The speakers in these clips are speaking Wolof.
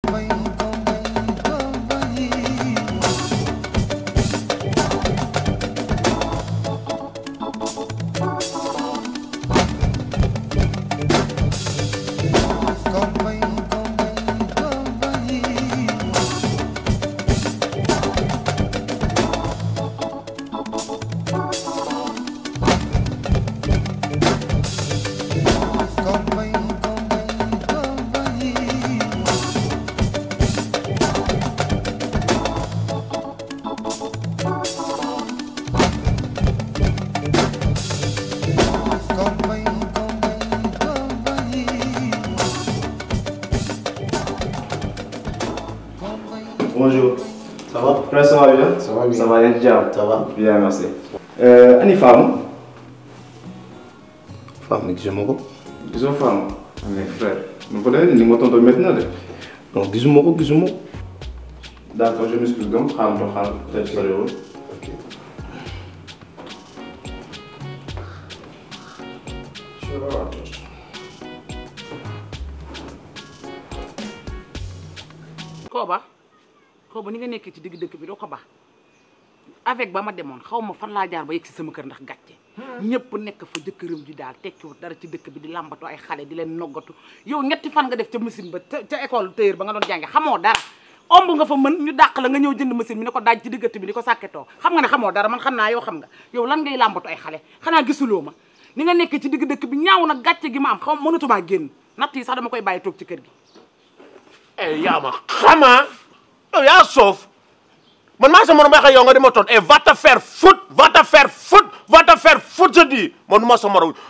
Bonjour. Ça va? Frère, ça va bien? Ça va bien. Ça va bien, ça va? Bien, merci. Ani femme? Femme, gisuma ko. Gisoo femme? Mais frère, mu ko defee ni nga tontu métti na de. Non, gisuma ko. D'accord, je m'excuse donc xaaral peut-être soriwul. Ok. Kooba ni nga nekkee ci digg dëkk bi doo ko ba avec ba ma demoon xaw ma fan laa jaar ba yegg si sama kër ndax gàcce ñëpp nekk fa jëkkëram ji daal tekkiwut dara ci dëkk bi di làmbatu ay xale di leen noggatu yow ñetti fan nga def ca machine ba ca école tailleur ba nga doon jànge xamoo dara omb nga fa mën ñu dàq la nga ñëw jënd machine bi ne ko daaj ci diggante bi di ko sàkketoo xam nga ne xamoo dara man xam naa yow xam nga yow lan ngay làmbatu ay xale xanaa gisuloo ma ni nga nekkee ci digg dëkk bi ñaaw na gàcce gi ma am xaw mënatumaa génn natt yi sax dama koy bàyyi toog ci kër gi yaa ma xamaa yow yaa soof man maa sa morom waxee yow nga di ma toon et va te faire foutre va te faire foutre va te faire foutre je dis man ma sa morom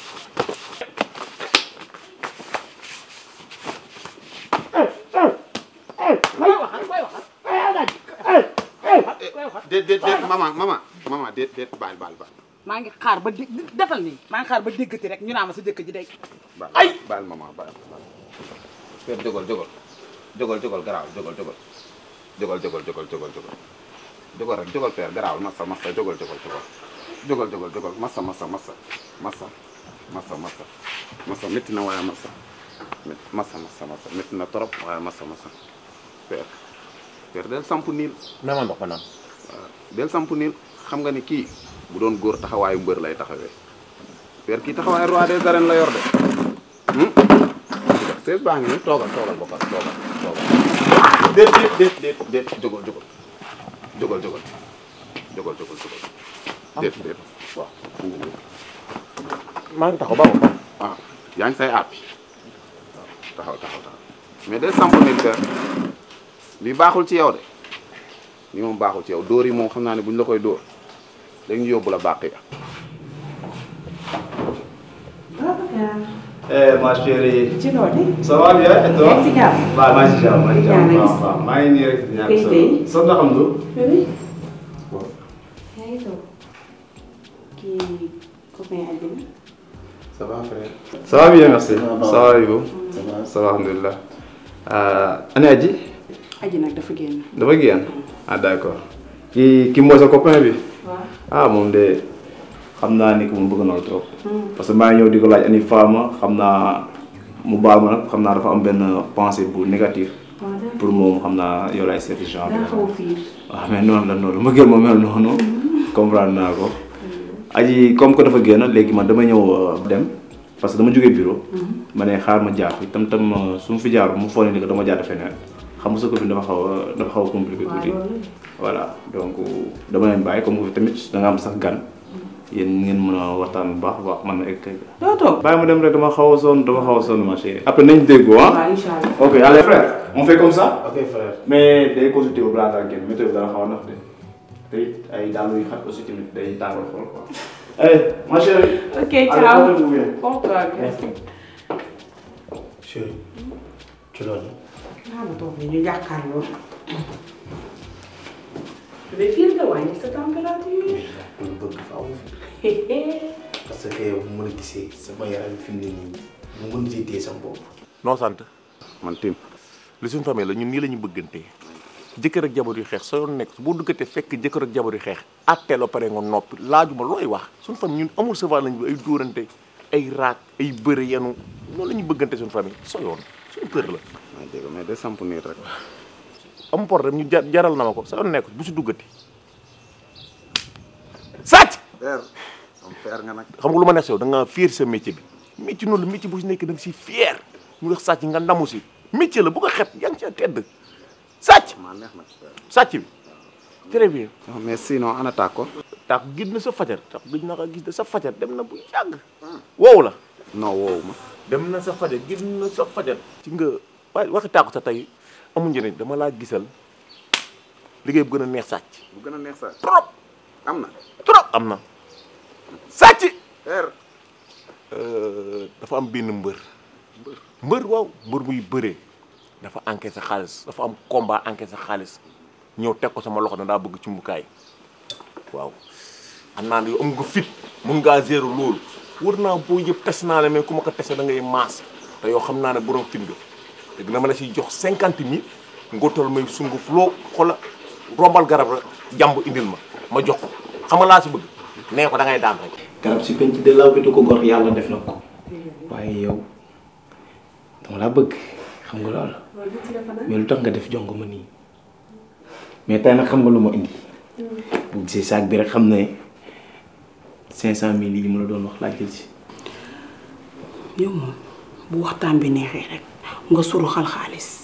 déet maman déet baal maa ngi xaar ba defal nii maa ngi xaar ba déggati rek ñu naa ma sa jëkk ji day ay baal maman baal père jógal garaaw jógal rek jógal père garaaw massa jógal massa métti na waaye massa métti na trop waaye massa père del samp niil na ma ndox ma naan del samp niil xam nga ni kii bu doon góor taxawaayu mbër lay taxawee père kii taxawaayu roi des arènes la yor de sees baa ngi nii toogal bokkal toogal déet jógal déet waaw maa ngi taxaw ba waaw yaa ngi say àppi taxaw mais del samp niil père lii baaxul ci yow de lii moom baaxul ci yow dóor yi moom xam naa ne buñ la koy dóor léegi ñu yóbbu la bàq ya. Ma chérie. ci loolu. Ça va bien et toi? si jàmm. waaw maa ngi si jàmm waaw maa ngi nii rek di ñaan sa soxna xam nga. oui. yaa ngi toog kii copain Adina. ça va frère. Ça va bien merci. Ça va yow. Ça va alhamdulilah. Ani Adji. Adji nag dafa génn. dafa génn ah d'accord. kii mooy sa copain bi. waaw. ah moom de xam naa ni que mu bëgg na trop. parce que maa ngi ñëw di ko laaj ani Fama xam naa mu baal ma nag xam naa dafa am benn pensée bu négatif. pour moom xam naa yow laay seeti genre. daa xaw a fiir. waaw mais noonu la noonu ma gën ma mel noonu. comprendre naa ko. Aji comme que dafa génn léegi man dama ñëw dem parce que dama jógee bureau. ma ne xaar ma jaar fi tam su ma fi jaar mu foog ne ni que dama jaar feneen xam nga sa copine dafa xaw a compliqué tuuti. voilà donc dama leen bàyyi comme que tamit da nga am sax gan. yéen ngeen mën a waxtaan bu baax a baax man na egg kay. doo toog bàyyi ma dem rek dama xaw a sonn ma chérie. après nañ déggoo ah. waaw incha allah. ok allez frère on fait comme ça. ok frère. mais day consulté wu balaa ngaa génn météo bi dana xaw a nax de te it ay dàll yu xat aussi tamit day tàngal xool quoi. allez ma chérie. ok ciao. merci. chérie. ci loolu. naa ma toog ñu jàkkaarloo. mais fii nga wàññi sa température. lu bëgg faaw parce que yow bu ma la gisee sama yaram fi mu ne nii mu mën cee téye sama bopp. noo sant man Tine. li suñu famille la ñun nii la ñu bëggantee jëkkër ak jabar yu xeex soo yoon nekk boo duggatee fekk jëkkër ak jabar yu xeex atteel ba pare nga noppi laajuma looy wax suñu famille ñun amul savoir lañ bi ay dóorante ay raak ay bëre yenu loolu la ñu bëggante suñu famille soo yoon suñu kër la. maa dégg mais day samp nii rek. am problème ñu jaral na ma ko sa yoon nekk bu si duggati sàcc. père am père nga nag. xam nga lu ma neex yow da nga fier sa métier bi métier noonu la métier bu si nekk da nga si fier ñu wax sàcc nga ndamu si métier la bu ko xet yaa ngi ci tedd sàcc. maa neex nag père. sàcc bi très bien. mais sinon ana tàkk ko. tàkk gis na sa fajar tàkk gis na ko gis na sa fajar dem na bu yàgg. wow la. non woowu ma. dem na sa fajar gis na sa fajar. ci nga waaye waxi tàkku sa tey amul njëriñ dama laa gisal liggéey bu gën a neex sàcc. bu gën a neex sàcc. trop am na. trop am na sàcc. père. dafa am benn mbër waaw mbër muy bëree dafa encaissé xaalis dafa am combat encaissé xaalis ñëw teg ko sama loxo na daa bëgg ci mbukaay waaw xam naa ne yow am nga fit mun ngaa gérer loolu wër naa boo yëpp tes naa la mais ku ma ko tese da ngay maas te yow xam naa ne borom fit nga te dina ma la siy jox 50 000 ngóotal may sunguf loo xola rombal garab rek jàmb indil ma jox ko xam nga laa si bëgg nee ko da ngay daan rek. garab si penc de law bi du ko gor yàlla def na ko waaye yow dama laa bëgg xam nga loolu mais lu tax nga def jongo ma nii mais tey nag xam nga lu ma indi bu gisee saag bi rek xam ne 500 000 yi ma la doon wax laa jël si. yow moom bu waxtaan bi neexee rek nga suru xaalis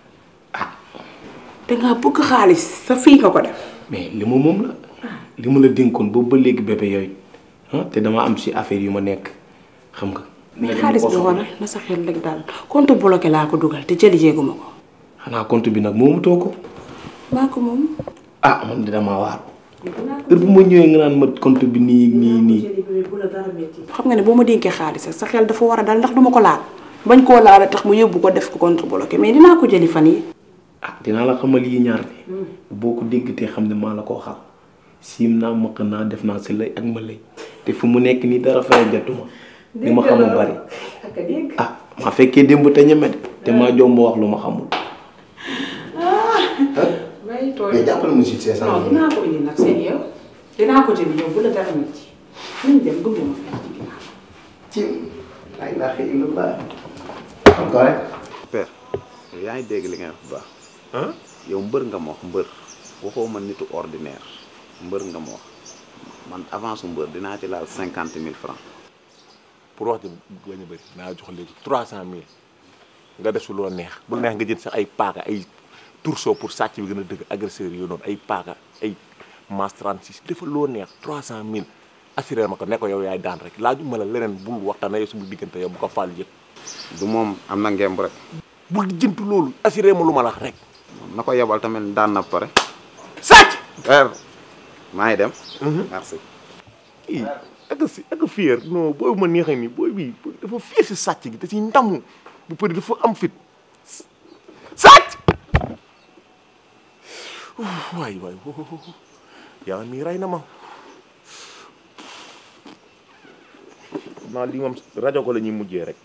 dangaa bëgg xaalis sa fii nga ko def. mais li ma moom la li ma la dénkoon boobu ba léegi bébé yooyu te dama am si affaire yu ma nekk xam nga. mais xaalis bi waral na sa xel rek daal compte bloqué laa ko dugal te jëli jéeguma ko. xanaa compte bi nag moomu too ko. maa ko moom. man de damaa waar. heure bu ma ñëwee nga naan ma compte bi nii. xam nga ne boo ma dénkee xaalis sa xel dafa war a dal ndax duma ko laal bañ koo laal tax mu yóbbu ko def ko compte bloqué mais dinaa ko jëli fan yi. dinaa la xamal yi ñaar ne boo ko déggatee xam ne maa la koo xam siim naa maq naa def naa si lay ak ma lay te fu mu nekk nii dara fay jotuma li ma xamul bari maa fekkee démb te ñeme de te maa jomb wax lu ma xamul. mais jàppale ma si 500. non dinaa ko indi nag seen yow dinaa ko jëli yow bu la dara métti nañ dem gëm ma fekk ci ginnaaw. ci la ilaha illallah. encore rek. père yaa ngi dégg li ngay wax bu baax. yow mbër nga ma wax mbër waxoo ma nitu ordinaire mbër nga ma wax man avance su mbër dinaa ci laal 50 000 francs. pour wax ji bañ a bëri naa jox léegi 300 000 nga def su loo neex bu neex nga jënd sax ay paaka ay tourseau pour sàcc bi gën a dëgg agresseur yooyu noonu ay paaka ay masse 36 defal loo neex 300 000 assuré ma ko ne ko yow yaay daan rek laaju ma la leneen bul waxtaan yow suñu diggante yow bu ko faal yëpp. du moom am na ngemb rek. bul jëntu loolu assuré ma lu ma la wax rek. na ko yebal tamit daan na pare. sàcc. père maa ngi dem. merci. ak fier non booy bu ma neexee nii booy bi dafa fier si sàcc gi da si ndamu bu përi dafa am fit sàcc. waay yaa mii rey na ma naa li moom rajo ko la ñuy mujjee rek.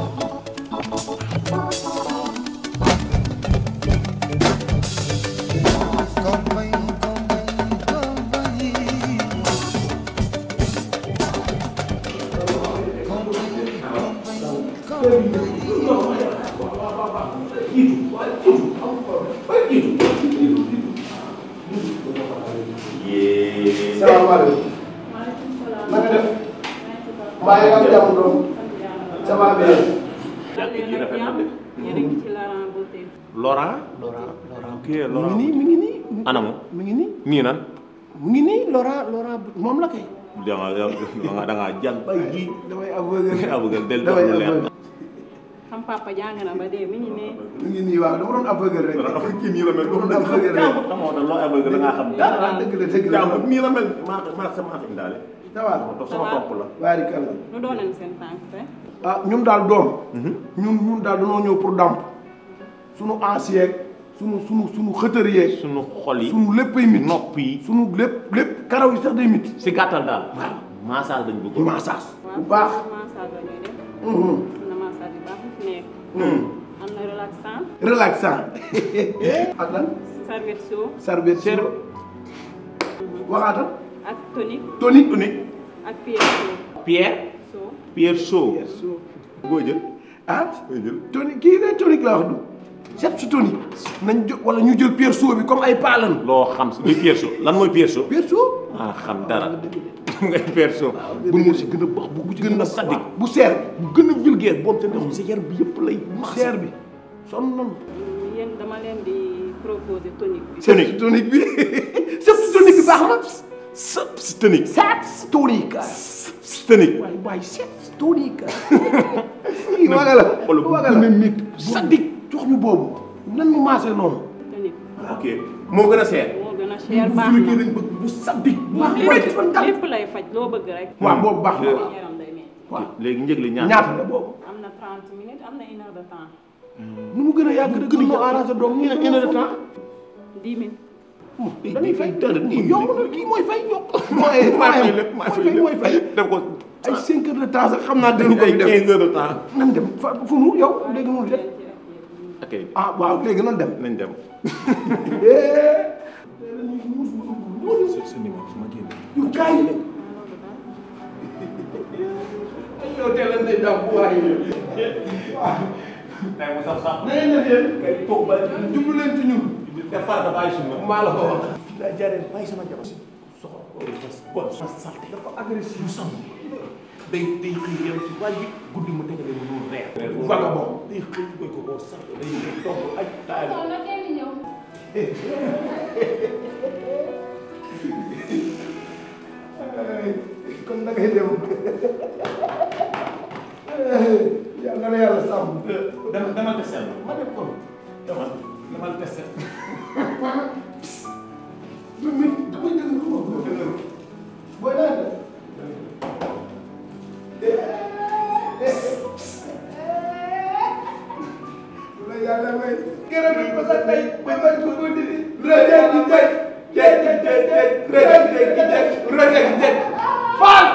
salaamaaleykum. na nga def. mbaa yi am jàmm doom. ça va bien. jàkk ji rafet na de. Laurent. ok Laurent mi ngi nii anamu. mi ngi nii. nii nan. mu ngi nii Laurent moom la kay. da ngaa jàng bay ji. damay aveugle. aveugle del dox lu leer. xam papa jàng na ba dee mi ngi ne. mi ngi nii waaw dama doon aveugle rek. kii nii la mel. dama doon aveugle rek. xamoo na loo aveugle da ngaa xam dara. dëgg la jàmm nii la mel maa sama affaire daale. dawal sama topp la. waaye kàlla. nu dooleen seen tànk te. ñun daal doom. ñun daal dañoo ñëw pour damp. sunu aas yeeg sunu xëtër yeeg. sunu xol yi sunu léppay mit. nopp yi sunu lépp karaw yi sax day mit. si gàttal daal. waaw massage dañ bëgg. massage bu baax. massage la ñuy def. am na massage yu baax yu fi nekk. am na relaxant. relaxant. ak lan. serviette chaud. serviette chaud. waxaatal. ak tonique. tonique. ak pierre chaud. Pierre chaud. chaud. boo jël. ah boo jël. tonique kii de tonique la wax du. sepsi tonique nañ jël wala ñu jël perso bi comme ay paalan. loo xam si luy perso lan mooy perso. perso. ah xam dara. ngay perso. bu mu si gën a baax bu gën a sadik. bu seer bi. bu gën a vulgaire boobu te ndox mi sa yaram bi yëpp lay. bu seer bi sonn nañu. yéen dama leen di proposer tonique bi. sepsi tonique bi sepsi tonique bi baax na. sepsi tonique. sepsi tonique. sepsi tonique. waay sepsi tonique. waga la waga la nit sadik jox ñu boobu nan ñu maasee noonu. tonique. ok moo gën a seer. moo gën a cher baax na dañ bëgg bu sadik. lépp lay faj loo bëgg rek. waaw boobu baax na yaram day metti. waaw léegi njëg li ñaata la boobu. am na 30 minutes am na 1 heure de temps. nu mu gën a yàgg rek gën a arrangé doom ñu une heure de temps. 10 minutes. dañuy fay dara yomb na kii mooy fay yokk. mooy fay def ko ay 5 heures de temps sax xam naa déglu ko def 15 heures de temps. nan dem fu mu yow léegi mu def. ok ah waaw léegi nan dem. nañ dem. sa numéro su ma génn. yu kaay yow teel a ndey daw bu waay tey mu sax sax. na ngeen def yéen kay toog ba jublu leen ci ñun. te far dafa ay suñu. maa la ko wax. daa jaree bàyyi sama jabar si bon sa salte dafa agressif mu sam day xëy yem si waaj bi guddi mu tegale mu noonu reer. vagabond day xëy koy ko boo salte day togg aj taay. kon da ngay dem yàlla na yàlla sàmm. demal te sell. ma dem kon. demal te sell. dama jël lu ma booy naa def. la yàlla may gërëm nañ ko sa tey ba may ko ko dindi. rëjëk di tëj rëjëk di tëj Fall.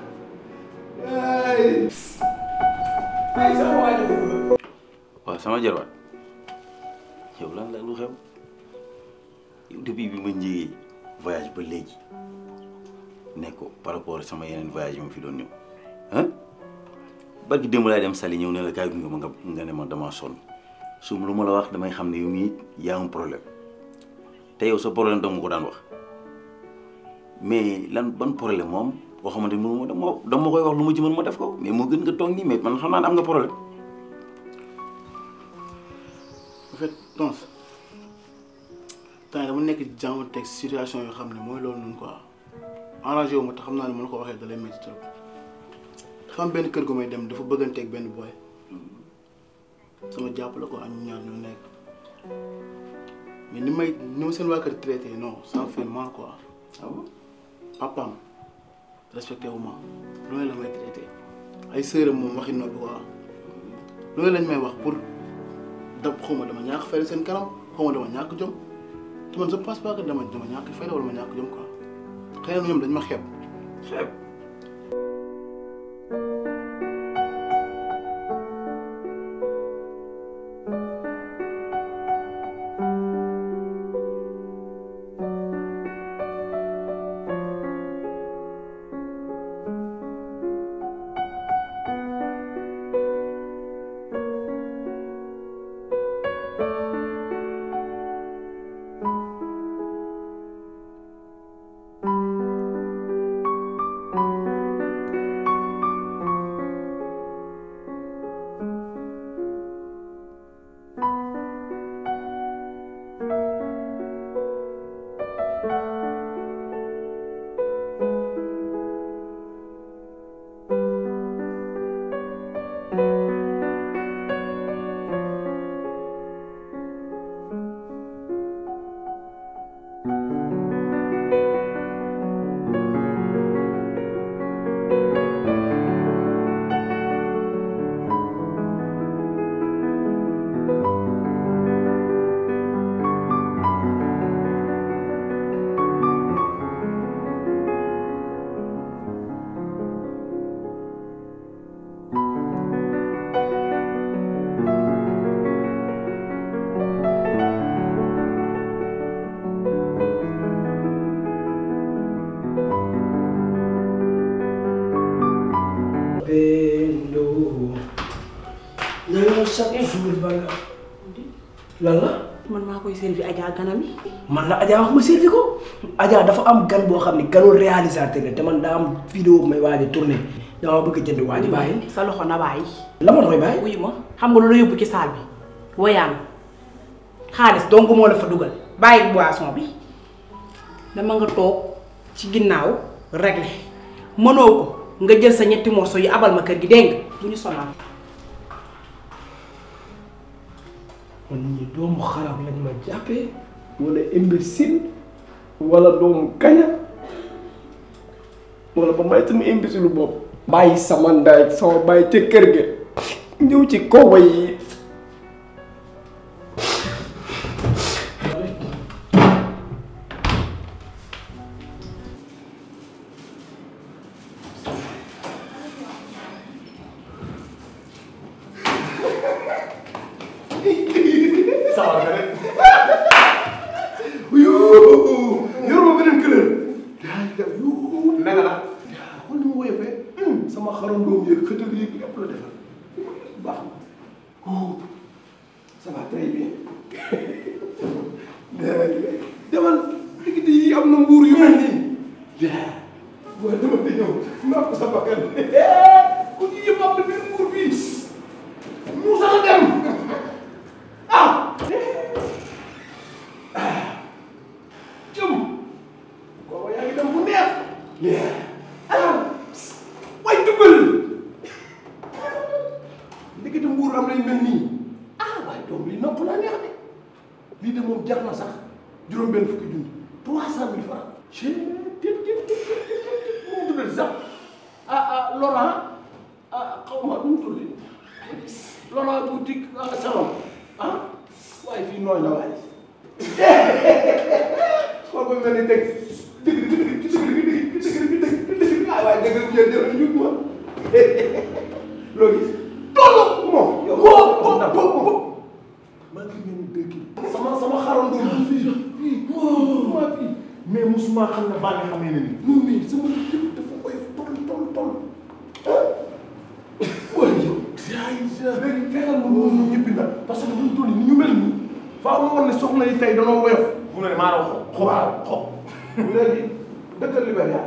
ay sama waa ji. waaw sama jarwaat yow lan la lu xew yow depuis bi ma njëgee voyage ba léegi ne ko par rapport sama yeneen voyage yi ma fi doon ñëw ah barki démb laay dem Saly ñëw ne la kaay gunge ma nga ne ma dama sonn su lu ma la wax damay xam ne yow mii yaa un problème te yow sa problème dama ko daan wax mais lan ban problème moom boo xamante ni mënu ma dama koy wax lu ma ci mën ma def ko mais moo gën nga toog nii mais man xam naa ne am nga problème. en fait donc temps dama nekk genre teg situation yoo xam ne mooy loolu noonu quoi arrangé wu ma te xam naa ne mën ko waxee da lay métti trop dafa am benn kër gu may dem dafa bëgganteeg benn boy sama jàpp la ko am ñaar ñoo nekk mais ni ma seen waa kër traité non ça me fait mal quoi. ah bon papaam respecté wu ma loolu la may traité ay sœuram moom waxi noppi quoi loolu lañ may wax pour. xaw ma dama ñàkk fayda seen kanam xaw ma dama ñàkk jom te man je pense pas que dama ñàkk fayda wala ma ñàkk jom quoi xëy na ñoom dañ ma xeeb. Pendo, chaque jour bala lan la. man maa koy servi Adja ganam yi. man la Adja wax ma servi ko. Adja dafa am gan boo xam ne ganu réalisateur la te man daa am vidéo bu may waaj a tourné dama bëgg a jënd waa ji bàyyi. sa loxo na bàyyi. la ma doy bàyyi. wuyu ma xam nga lu la yóbbu ci saal bi woyaan xaalis donc moo la fa dugal bàyyi boisson bi dama nga toog ci ginnaaw réglé mënoo ko nga jël sa ñetti morceau yi abal ma kër gi dégg nga bu ñu sonal. man ñi doomu xarab lañ ma jàppee wala imbécile wala doomu kaña wala ba may sama imbécile bopp. bàyyi sama ndaay sama bàyyi ca kër ga ñëw ci kooba yi. yoroo beneen couleur. naka la. xool ni ma woyofee. sama xarandoom yeeg xëtër yeeg yëpp la defal. baax na. ça va très bien. demal diggante yi am na mbuur yu mel nii. waaye dama di ñëw naa ko sa bakkan. ku ci yëpp am na benn mbuur bii. mu sax dem. waaye duggal ndekete mbuur am nañ mel nii waaye doom lii nopp laa neex de lii de moom jar na sax juróom-benn fukki junni 300 000 francs. mu tuddati sax Laurent xaw ma nu mu tuddati Laurent boutique salon waaye fii nooy na waaye xool ko mel ni teg waaye dëgg la jërëjëf ñu ma loo gis tolloo moom. yow maa ngi leen di dëkk sama xarandoom bi fii mais mosuma xam ne baa nga xamee ne nii. non mais sama lépp dafa oyof toll. waaye yow. léegi fexeel ma noonu ñëppi nag parce que buñ toll ni ñu mel nii faaw ma woon ne soxna yi tey danoo woyof. mu ne maa la xob léegi dëkkal Libéria.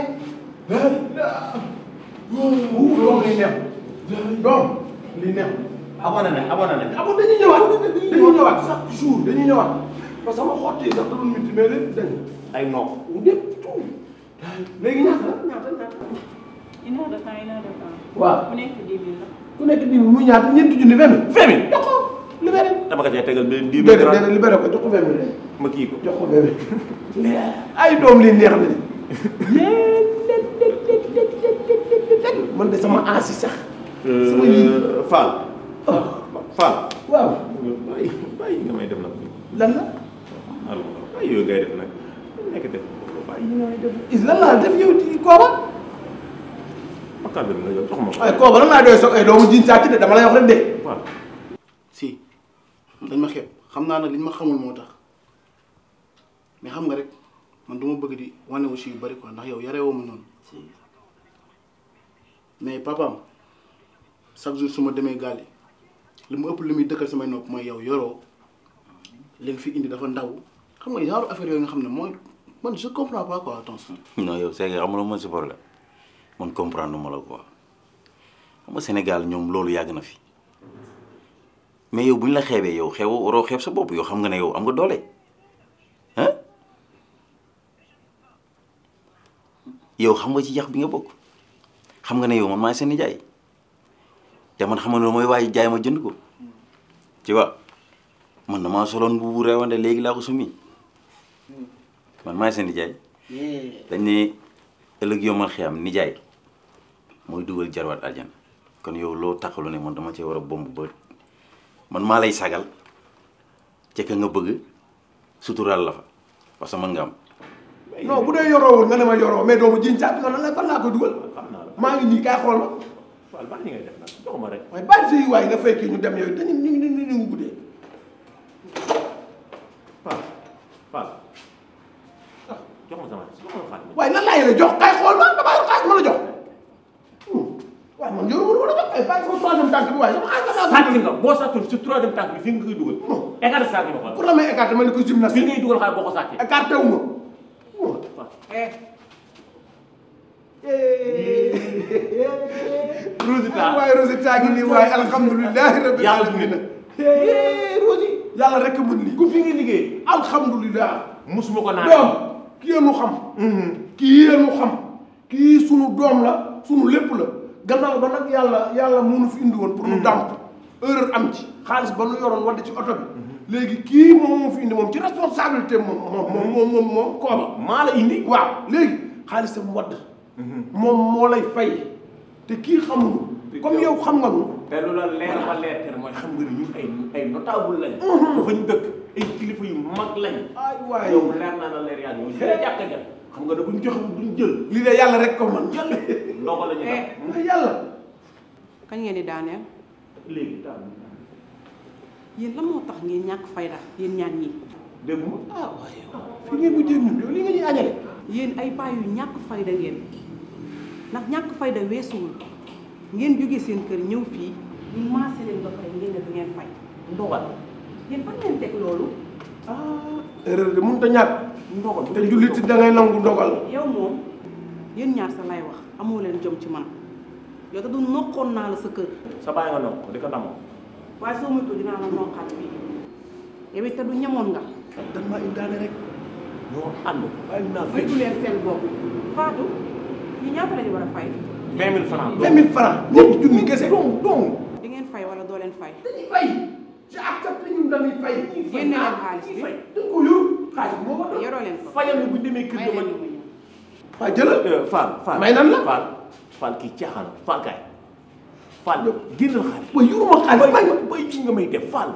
loolu lay neex doom li neex. abonné nañ. dañuy ñëwaat chaque jour dañuy ñëwaat parce que sama xott yi sax da doon métti mais lépp dañ ay nopp lépp tout léegi ñaata. une heure de temps. waaw ku nekk 10 000 la. ku nekk 10 000 muy ñaata ñeenti junni 20 000 jox ko libéré. dama ko cee tegal benn 10 000 déedéet libéré ko jox ko 20 000 ma kii ko jox ko 20 000 ay doom li neex na man de sama aasi sax. sama yii Fall. Fall. waaw. bàyyi nga may def nag. lan la. alors bàyyi yooyu ngay def nag nekk def bàyyi yi nga may def. is lan laa def yow ci kooba. bakkaar bi nga yow jox ma ko. ay kooba lan laa doy soog ay doomu jiin sàcc de dama lay wax rek de. waaw. si dañ ma xeeb xam naa nag liñ ma xamul moo tax mais xam nga rek man du ma bëgg di wane aussi yu bari quoi ndax yow yarewoo ma noonu. mais papaam chaque jour su ma demee gaal yi li mu ëpp li muy dëkkal samay nopp mooy yow yoroo li nga fi indi dafa ndaw xam nga genre affaire yooyu nga xam ne mooy man je comprends pas quoi attention. non yow c'est que amuloo ma si problème man comprendre ma la quoi xam nga Sénégal ñoom loolu yàgg na fi mais yow bu ñu la xeebee yow waroo xeeb sa bopp yow xam nga ne yow am nga doole ah yow xam nga ci yax bi nga bokk. xam nga ne yow man maay seen nijaay te man xam nga ne mooy waaye jaay ma jënd ko ci waa man damaa soloon bu reewande léegi laa ko summi man maay seen nijaay dañ ne ëllëg yomal xiyam nijaay mooy dugal jarwaat aljana kon yow loo taxalu ne man dama cee war a bomb ba man maa lay sagal ca ka nga bëgg suturaal la fa parce que man nga am. non bu dee yoroo woon nga ne ma yoroo mais doomu jiin sàcc nga lan fan laa koy dugal. maa ngi nii kaay xool ma. Fall baax ni ngay def nag jox ma rek. waaye bàyyi si waay nga fekkee ñu dem yow dañu guddee. Fall jox ma sama xaalis. waaye nan laa yore jox kaay xool ma damaa yor xaalis ma la jox. waaye man yoroo ma la jox ay bàyyi sama troisième tànk bi waaye sama xaalis sàcc nga boo sàccul si troisième tànk bi fii nga koy dugal. écarté sàcc nga xool. pour la may écarté ma ne ko gymnastique. fii ngay dugal xaalis boo ko sàccee. écarté wu ma. Rosita waaye Rosita gi nii waaye alhamdulilah rabbil alamin. Rosi yàlla rek mën lii. ku fi nga liggéey. alhamdulilah. musuma ko naan. doom kii nu xam. kii nu xam. kii sunu doom la sunu lépp la gannaaw ba nag yàlla moo nu fi indi woon pour nu dàmp erreur am ci xaalis ba nu yoroon wadde ci oto bi léegi kii moom moo fi indi moom ci responsabilité moom kooba maa la indi. waaw léegi xaalisam wadd moom moo lay fay te kii xamuñu comme yow xam nga nu te lu la leer ba leer kër mooy xam nga ni ñun ay notable lañ. dafa ñu dëkk ay kilifa yu mag lañ. ay waay yow leer naa la leer yàlla yow si la jàkka ja xam nga ne buñ joxe duñ jël. lii de yàlla rek ko man jël ndox la ñu def. yàlla. kañ ngeen di daaneel. léegi daal. yéen lan moo tax ngeen ñàkk fayda yéen ñaan ñi. dégg nga. ah waaye fi ngeen mujjee ñun yow lii nga ñuy añale. yéen ay paa yu ñàkk fayda ngeen ndax ñàkk fayda weesuwul ngeen jógee seen kër ñëw fii ñu maase leen ba pare ngeen ne du ngeen fay. ndogal. yéen fan ngeen teg loolu. erreur de mënut a ñàkk. ndogal te jullit da ngay nangu ndogal. yow moom yéen ñaar sa lay wax amoo leen jom ci man yow te du nokkoon naa la sa kër. sa bàyyi nga nokk di ko damoo. waaye soo moytuwul dinaa la nokkaat fii yow it te du ñamoon nga. dan maa indaale rek. ñoo ànd. bàyyi naa moytu leen seen bopp Fatou ñi ñaata la ñu war a fay. 20 000 francs. 20 000 francs. ñetti junni kese. di ngeen fay wala doo leen fay. dañuy fay. je accepte ñun dañuy fay. génne leen xaalis bi. da ko yor xaalis moo ko doon. yoroo leen ko. fayal bu demee kër ga man. waaw jëlal. Fall may nan la. Fall kii caaxaan Fall kaay. Fall génnal xaalis. waaye yoruma xaalis bay ci nga may def Fall.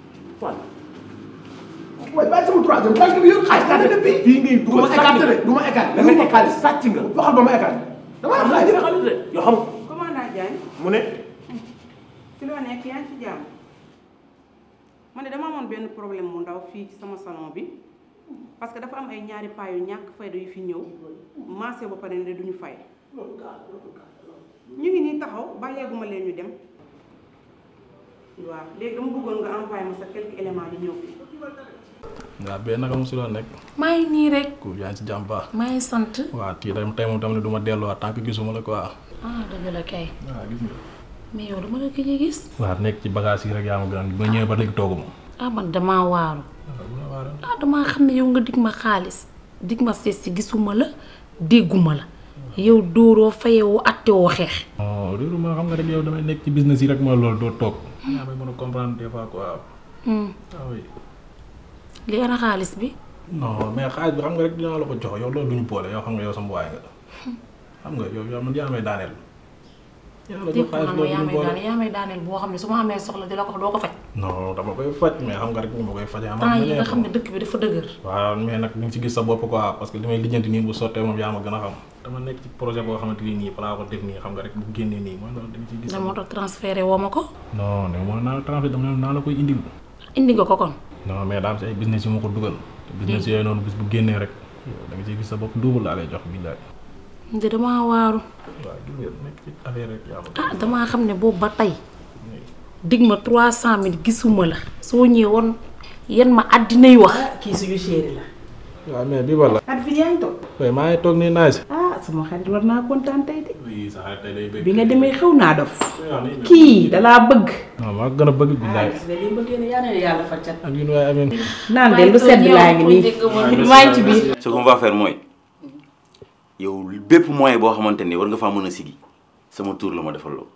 waaye bàyyi sama troisième tànk bi yor xaalis kaa def fii. fii ngay dugal sàcc de du ma écarté. da nga xaalis sàcc nga. waxal ba ma écarté. dama am xaalis de yoo xam. commandant Diagne. mu ne. ci loo nekk yaa ngi ci jàmm. man de dama amoon benn problème mu ndaw fii ci sama salon bi parce que dafa am ay ñaari paa yu ñàkk fayda yu fi ñëw maase ba pare ne duñu fay ñu ngi nii taxaw bàyyeeguma leen ñu dem waaw léegi dama bëggoon nga envoyé ma sa quelques éléments yu ñëw fii. waaw benn naka mu si doon nekk. maa ngi nii rek. ku yaa ngi ci jàmm baax. maa ngi sant. waaw tey moom tamit ne du ma delluwaat tant que gisuma la quoi. ah dëgg la kay. waaw gis nga. mais yow dama la gëj a gis. waaw nekk ci bagage yi rek yaa ma gën a bi ma ñëwee ba léegi tooguma. ah man damaa waaru. ah damaa xam ne yow nga dig ma xaalis dig ma sees si gisuma la dégguma la yow dóoroo fayewoo attewoo xeex. non loolu ma xam nga rek yow damay nekk ci business yi rek ma loolu doo toog. yaa may mën a comprendre des fois quoi. ah oui. li ana xaalis bi. non mais xaalis bi xam nga rek dinaa la ko jox yow loolu du ñu boole yow xam nga yow sama waay nga xam nga yow man yaa may daaneel. dégg nga yaa may daaneel boo xam ne su ma amee soxla di la ko doo ko faj. non dama koy faj mais xam nga rek ni ma koy fajee. temps yi nga xam ne dëkk bi dafa dëgër. waaw mais nag ni nga ci gis sa bopp quoi parce que li may lijjanti nii bu sottee moom yaa ma gën a xam. dama nekk ci projet boo xamante ni nii balaa ko def nii xam nga rek bu génnee nii mooy loolu da nga ciy gis. dama doon transféré woo ma ko. non non moo naa la transféré dama ne naa la koy indil. indi nga ko kon. non mais daa am si ay business yu ma ko dugal. te business yooyu noonu bis bu génnee rek da nga ciy gis sa bopp double laa lay jox billaay. de damaa waaru. waaw gis nga nekk ci affaire rek yaa ah damaa xam ne boobu ba tey dig ma 300 000 gisuma la soo ñëwee woon yan ma àddinay wax. kii suñu chéri la. waaw mais bii wala. at fi yaa ngi toog. oui maa ngi toog nii naaj. ah sama xarit war naa kontaan tey de. oui sa xarit tey day bëgg. bi nga demee xew naa dof. kii dalaa bëgg. non maa gën a bëgg billaay. gis nga li bëggee ne yaa ne yàlla fajal. ak yéen waaye amiin. naan de lu sedd laa ngi nii. maa ngi ci biir. ce qu'on va faire mooy yow bépp moyen boo xamante ni war nga faa mën a sigi sama tour la ma defal loo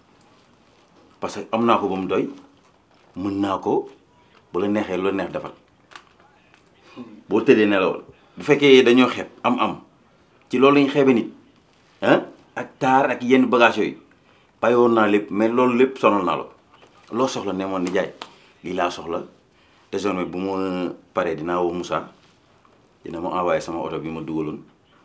parce que am naa ko ba mu doy mën naa ko bu la neexee lu la neex defal boo tëddee nelawal bu fekkee dañoo xeeb am ci loolu lañ xeebe nit ah ak taar ak yenn bagage yooyu bàyyi woon naa lépp mais loolu lépp sonal naa la loo soxla ne moon ni jaay lii laa soxla désormais bu ma paree dinaa woo Moussa dina ma envoyé sama oto bi ma dugaloon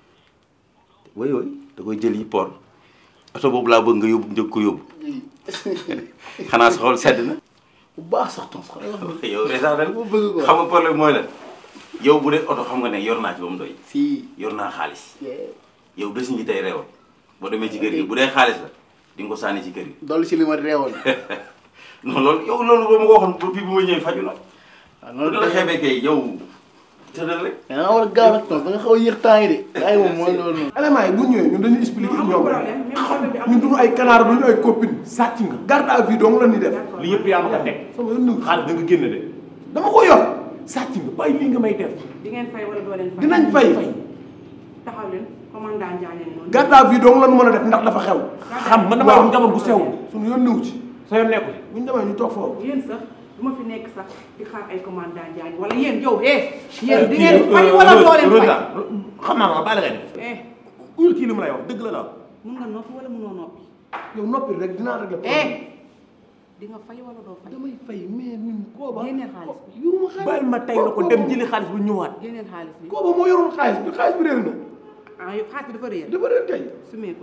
woy da koy jël yi port oto boobu laa bëgg nga yóbbu njëkk ko yóbbu xanaa sa xol sedd na. bu baax sax tos yow résident xam nga problème mooy la yow bu dee oto xam nga ne yor naa ci ba mu doy. si yor naa xaalis yow bés ñi tey reewal boo demee ci kër gi bu dee xaalis la di nga ko sànni ci kër gi. dolli ci li ma réewoon. non loolu yow loolu boo ma ko waxoon ba fii bu ma ñëwee faju na. waaw noonu la xeebee kay yow tëddal rek. da nga war a gaaw nag da nga xaw a yéex temps yi de. waaye moom mooy loolu noonu. éléments yi bu ñëwee ñun dañuy expliquer ñoom ñun duñu ay canard duñu ay copine sàcc nga garde à vue dong la ñuy def. li yëpp yaa ma ko teg. sama yoon xaalis da nga génn de. dama ko yor. sàcc nga bàyyi lii nga may def. di ngeen fay wala doo leen fay. dinañ fay. taxaw leen commandant Ndiaye noonu. garde à vue dong la ñu mën a def ndax dafa xew. xam man dama yor njaboot bu sew. suñu yoon newu ci. sa yoon nekku ci. buñ demee ñu toog foofu. yéen sax du ma fi nekk sax di xaar ay commandant Ndiaye wala yéen yow yéen di ngeen fay wala doo leen fay. xam naa ma bàyyi la ngay def. uyul kii li mu lay wax dëgg la la. mun nga noppi wala munoo noppi. yow noppi rek dinaa régler problème. di nga fay wala doo fay. damay fay mais ñun kooba. génneel xaalis bi yoruma xaalis. bàyyi ma tey la ko dem jëli xaalis bu ñëwaat. génneel xaalis bi. kooba moo yorul xaalis bi réer na. ah yow xaalis bi dafa réer. dafa réer kay. sumeekul.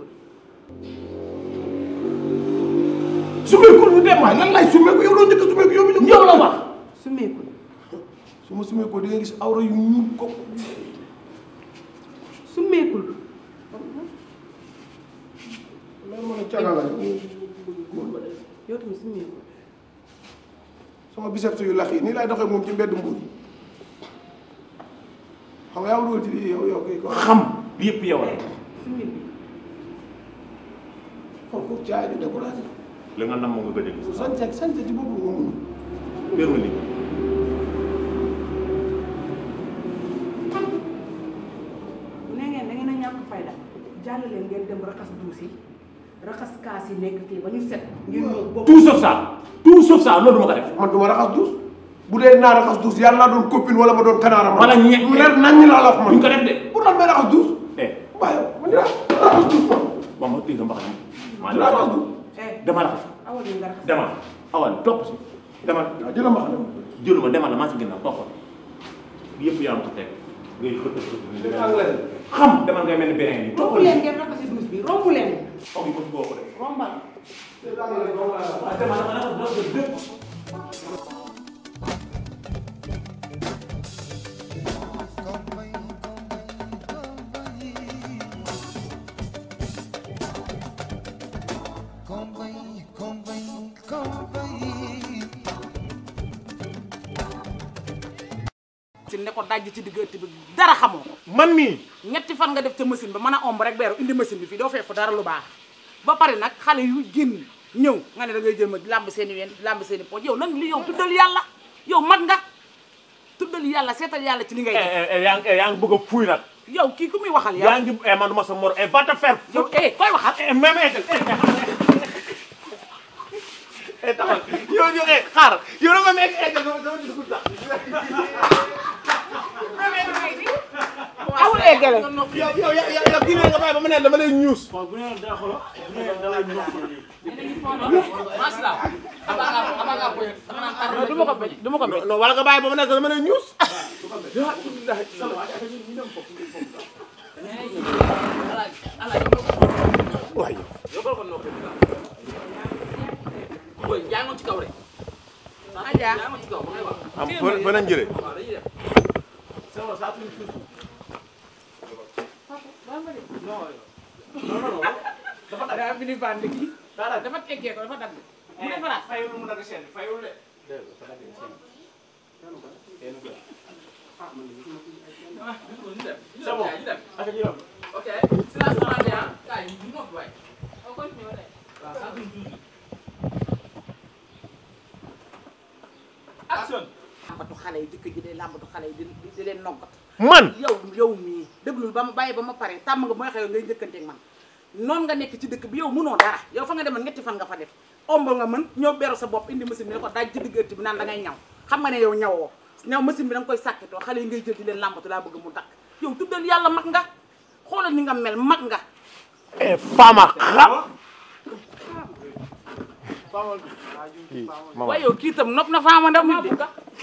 sumeekul ñu dem waay lan lay sumeeku yow doo njëkk a sumeeku yow mi ñu. yow la wax sumeekul. su ma sumeekoo di nga gis awra yu ñuul ko. sumeekul. lan mën a caga la yow tamit sumeekul. sama biceps yu lax yi nii lay doxee moom ci mbedd Mbuur xam nga yaa ngi dugal ci yow kii ko xam yëpp yow la. sumeekul. xool ko caay di découragé. li nga nam nga gëj a gis. sañse ci boppam nga mun. wér ma lii. bu ne ngeen da ngeen a ñàkk fayda jàll leen ngeen dem raxas duus yi raxas kaas yi nekk fii ba ñu set. ngeen ñëw boobu tout sauf ça tout sauf ça loolu du ma ko def. man du ma raxas duus bu dee naa raxas duus yàlla naa doon copine wala ma doon kanaara ma. wala ñeent mu leer nañ ñu la wax man. duñ ko def de. pour lan may raxas duus. waaye man dinaa raxas duus man. bon ma dégg nga mbaxana. dinaa raxas duus. demal raxas. awal yi nga raxas. demal awal topp si demal. waaw jëla mbaxana. jëluma demal la maa si ginnaaw toppal yëpp yaa am ko teg ngay xëtt xam demal ngay mel ni beneen yi. romb leen ngeen raxasi duus bi romb leen. foog ñu ko si boo ko def. rombal. ne ko dajj ci digg ëtt bi dara xamoo ko. man mii. ñetti fan nga def ca machine ba mën a omb rek beeru indi machine bi fii doo fekk dara lu baax ba pare nag xale yu génn ñëw nga ne da ngay jëm a làmb seen i ween làmb seen i pooj yow lan li yow tuddal yàlla yow mat nga tuddal yàlla seetal yàlla ci li ngay def. yaa ngi bëgg a fuuy nag. yow kii ku muy waxal yow. yaa ngi man duma sa mor va te faire. yow koy waxal. même taxal yow xaar yow dama nekk eggal dama ci dugg sax. awul eggale. yow kii nga bàyyi ba ma ne dama lay ñuus. bu ne daa xoolal bu ne da lay ñuus. du ma ko bëj du ma ko bëj. non wala nga bàyyi ba ma ne dama lay ñuus. waay boy yaa ngi ci kaw rek. Adja yaa ngi ci kaw ba ngay wax. am fa nañ jëlee. dafa daa am ni bande kii. dafa teggee ko dafa dagg. mu defaraat. fayul mu dagg seen fayul de. c'est bon. ok. action. làmbatu xale yi dëkk ji de làmbatu xale yi di leen noggat. man yow mii déglul ba ma bàyyi ba ma pare tàmm nga mooy xew ngay njëkkanteeg man noonu nga nekk ci dëkk bi yow mënoo dara yow fa nga demoon ñetti fan nga fa def ombal nga mën ñëw beru sa bopp indi machine bi ne ko daaj ci digg ëtt bi naan da ngay ñaw xam nga ne yow ñawoo ñaw machine bi da nga koy sàkkitoo xale yi ngay jël di leen làmbatu laa bëgg mu dakk yow tuddal yàlla mag nga xoolal ni nga mel mag nga. Fama xam. waaye yow kii itam nopp na Fama ndaw mi bëgg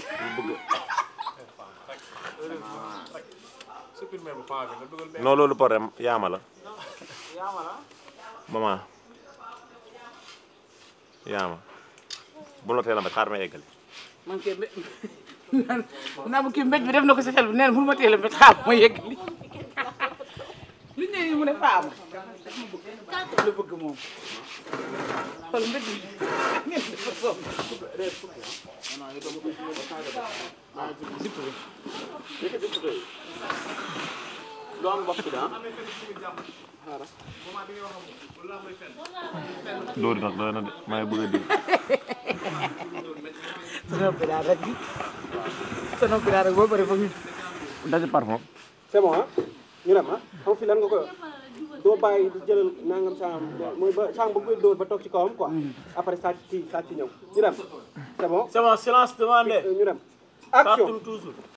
non loolu problème yaama la maman yaama bu la teel a mbéj xaar ma eggali. man kay naa ma kii mbéj bi def na ko si xel bi neen mënu ma teel a mbéj xaar ma yeggali lu ñëwee mu ne faama la bëgg moom xool mbir mi ngeen dafa soom lu am wax ci daa dóor nag doy na de maa ngi bëgg a dégg. sono bi daal rek boo bëri foog ñu ndaje parfum. c'est bon ah ñu dem ah xam fi lan nga ko doo bàyyi di jëlal nangam saam mooy ba saam ba koy dóor ba toog ci kawam quoi après sàcc ci ñëw ñu dem c'est bon. C'est bon, silence demandé. ñu dem action Ça tourne toujours.